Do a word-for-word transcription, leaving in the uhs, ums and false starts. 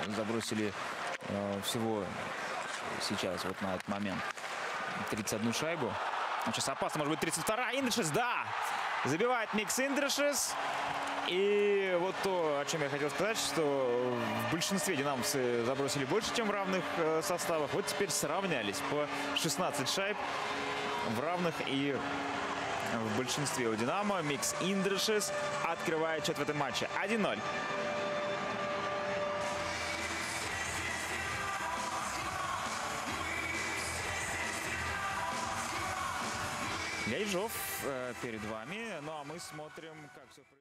забросили э, всего сейчас, вот на этот момент, тридцать одну шайбу. Сейчас опасно, может быть, тридцать вторая. Индршис, да! Забивает Микс Индршис. И вот то, о чем я хотел сказать, что в большинстве динамовцы забросили больше, чем в равных э, составах. Вот теперь сравнялись по шестнадцать шайб в равных и в большинстве у Динамо. Микс Индршис открывает счет в этом матче один ноль. Ляйжов э, перед вами. Ну а мы смотрим, как все...